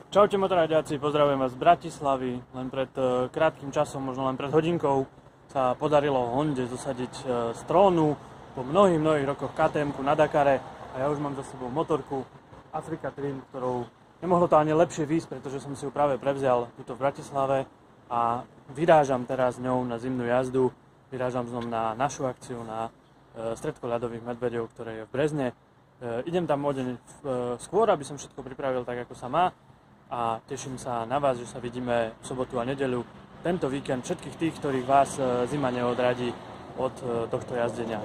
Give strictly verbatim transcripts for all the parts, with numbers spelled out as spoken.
Čaute motoradiaci, pozdravujem vás z Bratislavy. Len pred uh, krátkým časom, možno len pred hodinkou, sa podarilo Honde zosadiť uh, z trónu po mnohých, mnohých rokoch ká té emku na Dakare a ja už mám za sebou motorku Africa Twin, ktorou nemohlo to ani lepšie výjsť, pretože som si ju práve prevzal tuto v Bratislave a vyrážam teraz s ňou na zimnú jazdu. Vyrážam s ňou na našu akciu na uh, stredko ľadových medveďov, ktoré je v Brezne. Uh, idem tam o deň uh, skôr, aby som všetko pripravil tak, ako sa má. A teším sa na vás, že sa vidíme v sobotu a nedeľu. Tento víkend všetkých tých, ktorých vás zima neodradí od tohto jazdenia.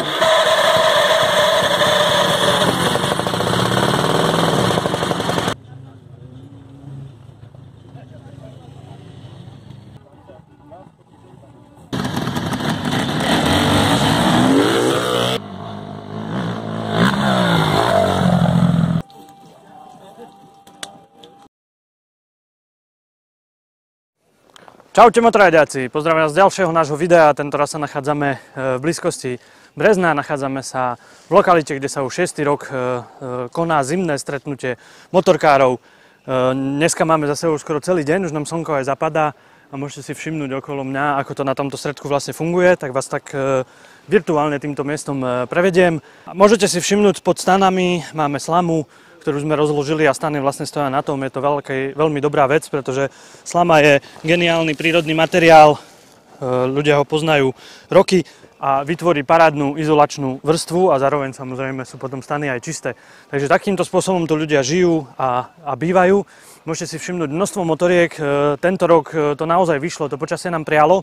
Čaute motoradiaci, pozdravujem vás z ďalšieho nášho videa. Tentoraz sa nachádzame v blízkosti Brezna, nachádzame sa v lokalite, kde sa už šiesty rok koná zimné stretnutie motorkárov. Dneska máme za sebou skoro celý deň, už nám slnko aj zapadá a môžete si všimnúť okolo mňa, ako to na tomto stredku vlastne funguje, tak vás tak virtuálne týmto miestom prevediem. Môžete si všimnúť pod stanami máme slamu, ktorú sme rozložili a stany vlastne stoja na tom. Je to veľký, veľmi dobrá vec, pretože slama je geniálny prírodný materiál, ľudia ho poznajú roky a vytvorí parádnu izolačnú vrstvu a zároveň samozrejme sú potom stany aj čisté. Takže takýmto spôsobom tu ľudia žijú a, a bývajú. Môžete si všimnúť množstvo motoriek. Tento rok to naozaj vyšlo, to počasie nám prialo.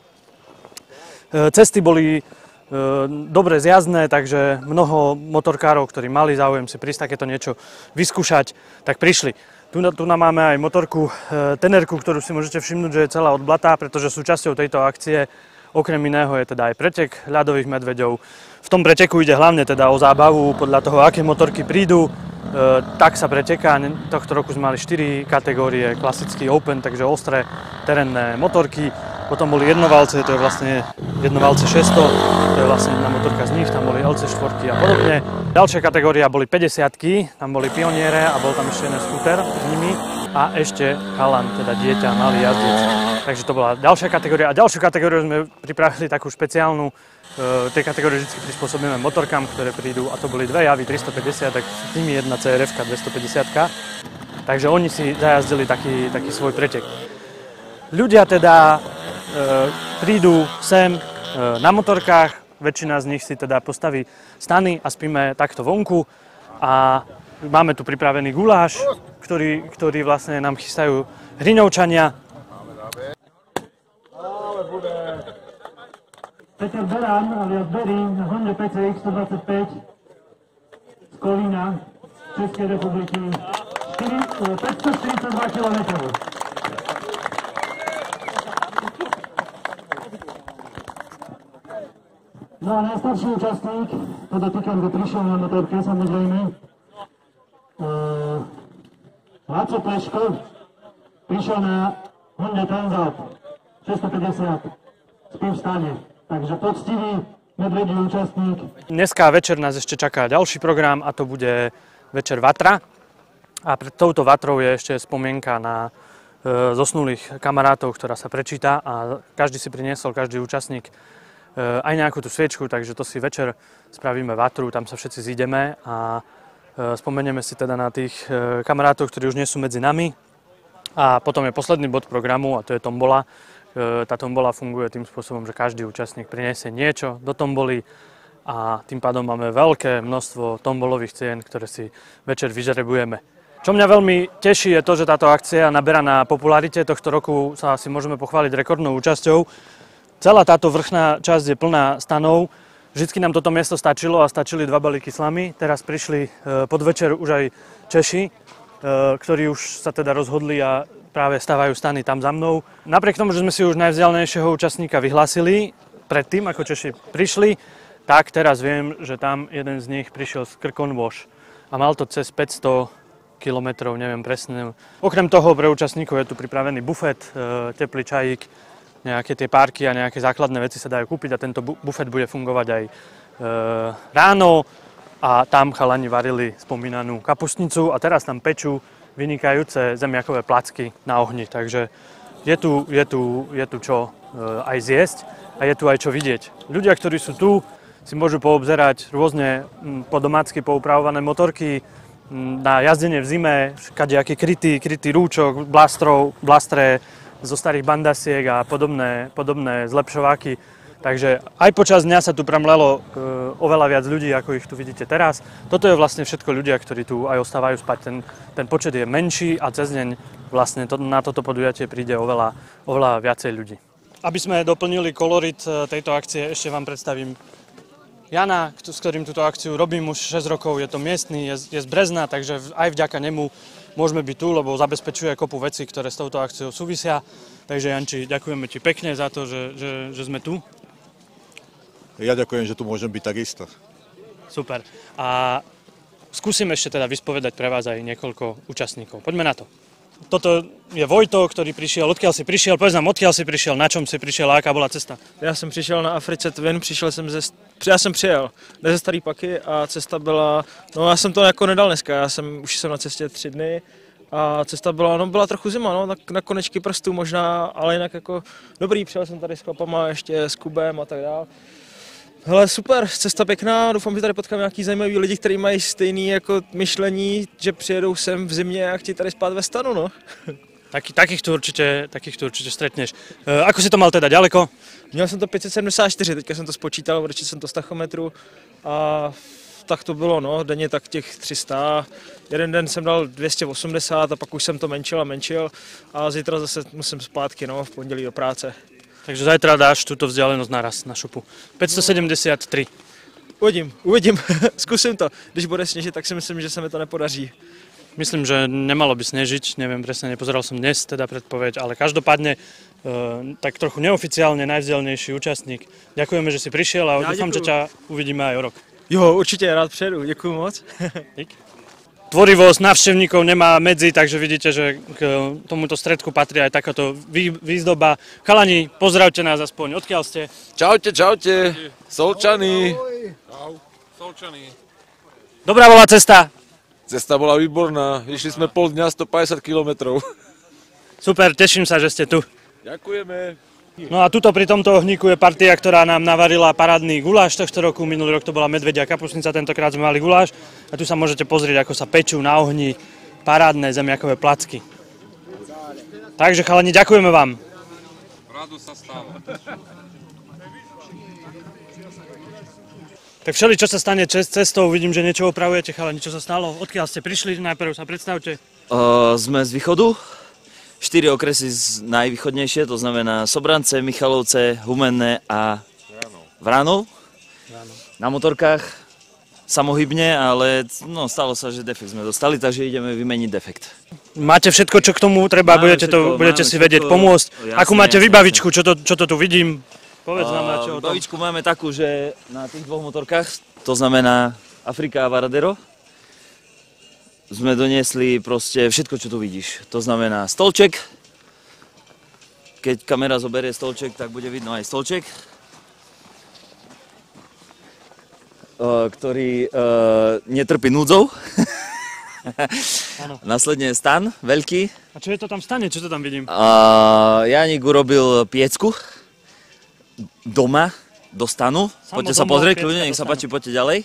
Cesty boli dobre zjazdné, takže mnoho motorkárov, ktorí mali záujem si prísť takéto niečo vyskúšať, tak prišli. Tu, tu nám máme aj motorku Tenerku, ktorú si môžete všimnúť, že je celá od blata, pretože súčasťou tejto akcie okrem iného je teda aj pretek ľadových medveďov. V tom preteku ide hlavne teda o zábavu, podľa toho, aké motorky prídu, e, tak sa preteká. Tohto roku sme mali štyri kategórie, klasický open, takže ostré terénne motorky. Potom boli jednovalce, to je vlastne jednovalce šesťsto, to je vlastne jedna motorka z nich, tam boli el cé štyri a podobne. Ďalšia kategória boli päťdesiatky, tam boli pioniere a bol tam ešte jeden skúter s nimi a ešte chalan, teda dieťa, malý jazdec. Takže to bola ďalšia kategória. A ďalšiu kategóriu sme pripravili takú špeciálnu, e, tej kategórie vždy prispôsobíme motorkám, ktoré prídu a to boli dve javy tristopäťdesiat, tak s nimi jedna cé er efka dvestopäťdesiat. Takže oni si zajazdili taký, taký svoj pretek. Ľudia teda e, prídu sem e, na motorkách, väčšina z nich si teda postaví stany a spíme takto vonku a máme tu pripravený guláš, ktorý, ktorý vlastne nám chystajú Hriňovčania. Peter Beran, alias Berry, na Honde pé cé iks stodvadsaťpäť z Kolína, Českej republiky, päťstoštyridsaťdva kilometrov. No a najstarší účastník, podotýkam, že prišiel na motorke, samozrejme, uh, Laco Pleško, prišiel na Honde Transalp šesťstopäťdesiat s tým v stane. Takže poctivý medvedí účastník. Dneska večer nás ešte čaká ďalší program a to bude večer Vatra. A pred touto Vatrou je ešte spomienka na e, zosnulých kamarátov, ktorá sa prečíta a každý si priniesol, každý účastník e, aj nejakú tú sviečku, takže to si večer spravíme Vatru, tam sa všetci zídeme a e, spomenieme si teda na tých e, kamarátov, ktorí už nie sú medzi nami. A potom je posledný bod programu a to je tombola. Tá tombola funguje tým spôsobom, že každý účastník priniesie niečo do tomboly a tým pádom máme veľké množstvo tombolových cien, ktoré si večer vyžrebujeme. Čo mňa veľmi teší je to, že táto akcia naberá na popularite. Tohto roku sa asi môžeme pochváliť rekordnou účasťou. Celá táto vrchná časť je plná stanov. Vždycky nám toto miesto stačilo a stačili dva balíky slamy. Teraz prišli podvečer už aj Češi, ktorí už sa teda rozhodli a práve stavajú stany tam za mnou. Napriek tomu, že sme si už najvzdialeného účastníka vyhlásili predtým, ako Češi prišli, tak teraz viem, že tam jeden z nich prišiel z Krkonvoš a mal to cez päťsto kilometrov, neviem presne. Okrem toho pre účastníkov je tu pripravený bufet, teplý čajík, nejaké tie párky a nejaké základné veci sa dajú kúpiť a tento bufet bude fungovať aj ráno a tam chalani varili spomínanú kapustnicu a teraz tam pečú vynikajúce zemiakové placky na ohni, takže je tu, je tu, je tu čo aj zjesť a je tu aj čo vidieť. Ľudia, ktorí sú tu, si môžu poobzerať rôzne po domácky poupravované motorky, na jazdenie v zime, kadejaký krytý, krytý rúčok, blastrov, blastre zo starých bandasiek a podobné, podobné zlepšováky. Takže aj počas dňa sa tu pramlelo e, oveľa viac ľudí, ako ich tu vidíte teraz. Toto je vlastne všetko ľudia, ktorí tu aj ostávajú spať. Ten, ten počet je menší a cez deň vlastne to, na toto podujatie príde oveľa, oveľa viacej ľudí. Aby sme doplnili kolorit tejto akcie, ešte vám predstavím Jana, s ktorým túto akciu robím už šesť rokov. Je to miestny, je, je z Brezna, takže aj vďaka nemu môžeme byť tu, lebo zabezpečuje kopu vecí, ktoré s touto akciou súvisia. Takže Janči, ďakujeme ti pekne za to, že, že, že sme tu. Ja ďakujem, že tu môžem byť takisto. Super. A skúsim ešte teda vyspovedať pre vás aj niekoľko účastníkov. Poďme na to. Toto je Vojto, ktorý prišiel. Odkiaľ si prišiel? Povedz nám, odkiaľ si prišiel, na čom si prišiel a aká bola cesta? Já jsem přišel na Africe Twin, přišel jsem ze, já jsem přijel, ne ze Starý Paky a cesta byla, no já jsem to jako nedal dneska, já jsem, už jsem na cestě tři dny a cesta byla, no byla trochu zima, no, tak na konečky prstů možná, ale jinak jako dobrý, přijel jsem tady s chlapama, ještě s Kubem a tak dále. Hele, super, cesta pěkná, doufám, že tady potkám nějaký zajímavý lidi, kteří mají stejný jako myšlení, že přijedou sem v zimě a chtějí tady spát ve stanu, no. Tak, takých, tu určite, takých tu určite stretneš. E, ako si to mal teda ďaleko? Měl jsem to pět set sedmdesát čtyři, teďka jsem to spočítal, odečetl jsem to z tachometru a tak to bylo, no, denně tak těch tři sta. Jeden den jsem dal dvě stě osmdesát a pak už jsem to menšil a menšil a zítra zase musím zpátky, no, v pondělí do práce. Takže zajtra dáš túto vzdialenosť naraz na šupu. päťstosedemdesiattri. Uvidím, uvidím, zkusím to. Když bude sněžit, tak si myslím, že se mi to nepodaří. Myslím, že nemalo by snežiť, neviem presne, nepozeral som dnes teda predpoveď, ale každopádne e, tak trochu neoficiálne najvzdialenejší účastník. Ďakujeme, že si prišiel a Ja dúfam, že ťa uvidíme aj o rok. Jo, určitě, rád přijedu, děkuju moc. Dík. Tvorivosť návštevníkov nemá medzi, takže vidíte, že k tomuto stredku patrí aj takáto vý, výzdoba. Chalani, pozdravte nás aspoň, odkiaľ ste? Čaute, čaute, Solčany. Čau, Solčany. Dobrá bola cesta? Cesta bola výborná, išli sme pol dňa, stopäťdesiat kilometrov. Super, teším sa, že ste tu. Ďakujeme. No a tuto pri tomto ohníku je partia, ktorá nám navarila parádny guláš tohto roku. Minulý rok to bola medvedia kapusnica, tentokrát sme mali guláš. A tu sa môžete pozrieť, ako sa pečú na ohni parádne zemiakové placky. Takže chalani, ďakujeme vám. Rado sa stalo. Tak všeli, čo sa stane cestou, vidím, že niečo opravujete, chalani, čo sa stalo? Odkiaľ ste prišli? Najprv sa predstavte. Uh, sme z východu, štyri okresy z najvýchodnejšie, to znamená Sobrance, Michalovce, Humenné a Vranov. Na motorkách samohybne, ale no, stalo sa, že defekt sme dostali, takže ideme vymeniť defekt. Máte všetko, čo k tomu treba, Máme budete, to, všetko, budete máme si vedieť všetko. pomôcť. Jasne, Akú máte jasne, vybavičku, čo to, čo to tu vidím? Povedz nám na čo o tom. Bavičku máme takú, že na tých dvoch motorkách, to znamená Afrika a Varadero, sme doniesli proste všetko, čo tu vidíš. To znamená stolček, keď kamera zoberie stolček, tak bude vidno aj stolček, ktorý netrpí núdzou. Následne stan, veľký. A čo je to tam v stane? Čo to tam vidím? Uh, Janik urobil piecku doma do stanu. Samo Poďte sa doma, pozrieť, piecka ľudia, do nech sa stanu. páči, poďte ďalej.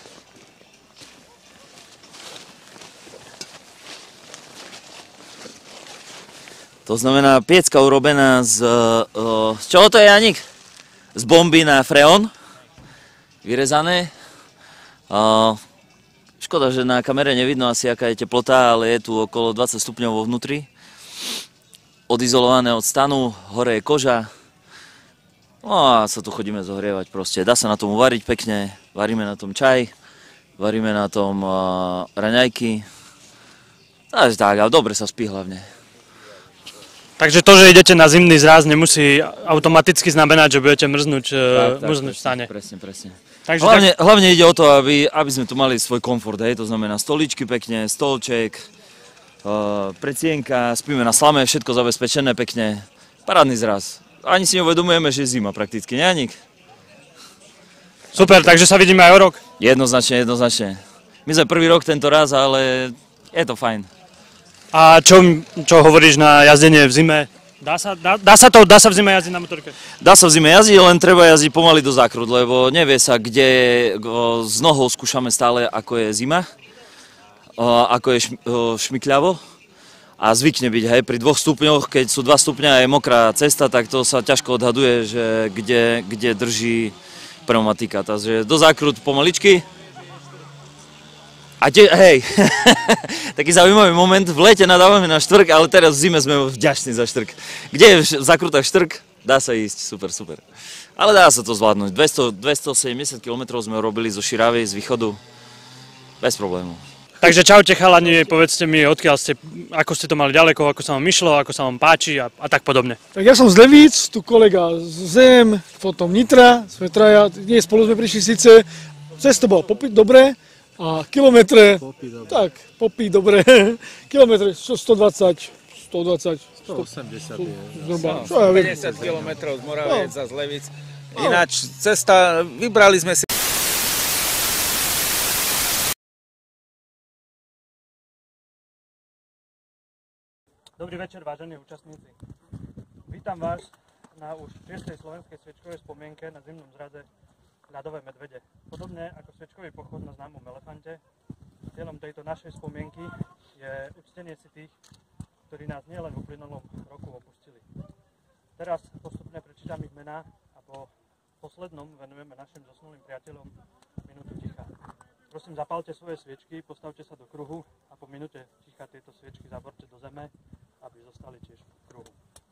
To znamená piecka urobená z... Uh, z čoho to je, Janik? Z bomby na freon. Vyrezané. Uh, Škoda, že na kamere nevidno asi, aká je teplota, ale je tu okolo dvadsať stupňov vo vnútri. Odizolované od stanu, hore je koža. No a sa tu chodíme zohrievať proste. Dá sa na tom uvariť pekne, varíme na tom čaj, varíme na tom uh, raňajky. Takže tak, ale dobre sa spí hlavne. Takže to, že idete na zimný zraz, nemusí automaticky znamenať, že budete mrznúť, Tak, tak, mrznúť v stane. Presne, presne. Takže Hlavne, hlavne ide o to, aby, aby sme tu mali svoj komfort, hej, to znamená stoličky pekne, stolček, uh, predsienka, spíme na slame, všetko zabezpečené pekne, parádny zraz. Ani si neuvedomujeme, že je zima prakticky, ne, Janik? super, takže sa vidíme aj o rok. Jednoznačne, jednoznačne. My sme prvý rok tento raz, ale je to fajn. A čo, čo hovoríš na jazdenie v zime? Dá sa, dá, dá sa to, dá sa v zime jazdiť na motorke? Dá sa v zime jazdiť, len treba jazdiť pomaly do zákrut, lebo nevie sa, kde o, s nohou skúšame stále, ako je zima, o, ako je šm, o, šmykľavo a zvykne byť, hej, pri dvoch stupňoch, keď sú dva stupňa a je mokrá cesta, tak to sa ťažko odhaduje, že kde, kde drží pneumatika. Takže do zákrut pomaličky. A te, hej, taký zaujímavý moment, v lete nadávame na štrk, ale teraz v zime sme vďační za štrk. Kde je v zakrutách štrk, dá sa ísť, super, super. Ale dá sa to zvládnuť, dvesto, dvestosedemdesiat kilometrov sme robili zo Širavy, z východu, bez problémov. Takže čaute chalani, povedzte mi, odkiaľ ste, ako ste to mali ďaleko, ako sa vám išlo, ako sa vám páči a, a tak podobne. Tak ja som z Levíc, tu kolega z Zem, potom Nitra, sme traja, nie spolu sme prišli síce, cesto bolo popiť dobre, a kilometre, tak, popí, dobre, kilometre stodvadsať, stodvadsať, stoosemdesiat je. Zhruba, No, päťdesiat kilometrov z Moraviec a z Levic. Ináč cesta, vybrali sme si. Dobrý večer, vážení účastníci. Vítam vás na už šiestej slovenskej sviečkovej spomienke na zimnom zraze Ľadové medvede. Podobne ako sviečkový pochod na známom elefante, cieľom tejto našej spomienky je uctenie si tých, ktorí nás nielen v uplynulom roku opustili. Teraz postupne prečítam ich mená a po poslednom venujeme našim zosnulým priateľom minútu ticha. Prosím, zapálte svoje sviečky, postavte sa do kruhu a po minúte ticha tieto sviečky zaborte do zeme, aby zostali tiež v kruhu.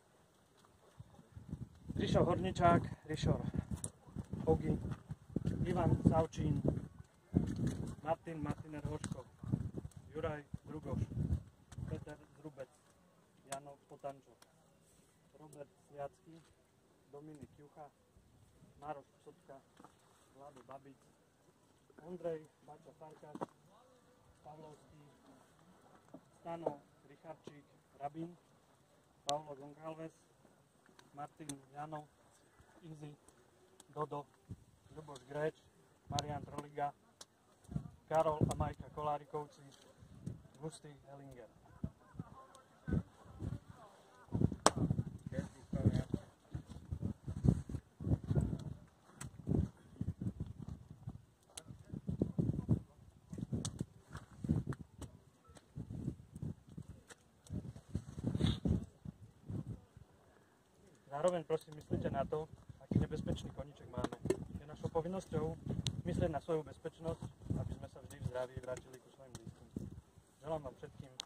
Rišo Horničák, Rišor Ogi, Ivan Savčín, Martin Martiner Hoško, Juraj Drugoš, Peter Zrubec, Jano Potančo, Robert Sviacký, Dominik Jucha, Maroš Psotka, Vlado Babic, Ondrej Bača Farkaš, Pavlovský, Stano Richarčík, Rabin, Paulo Gongalves, Martin Jano, Izzy, Dodo, Ľuboš Gréč, Marian Troliga, Karol a Majka Kolárikovci, Gusty Hellinger. Zároveň prosím myslíte na to, aký nebezpečný koníček máme. Je našou povinnosťou myslieť na svoju bezpečnosť, aby sme sa vždy v zdraví vrátili ku svojim blízkym. Želám vám všetkým